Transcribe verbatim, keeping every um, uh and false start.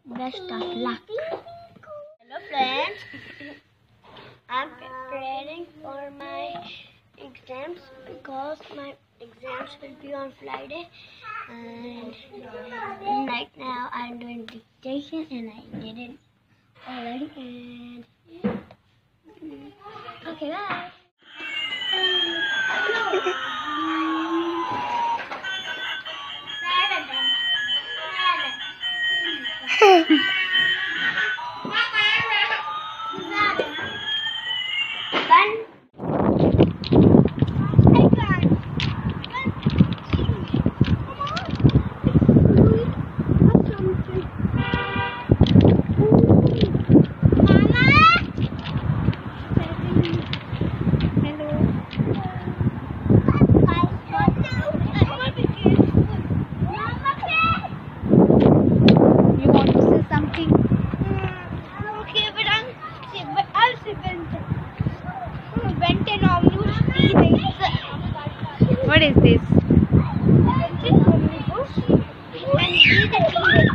best of luck. Hello friends, I'm preparing for my exams because my exams will be on Friday, and right now I'm doing dictation and I did it already. And okay, bye. What is this?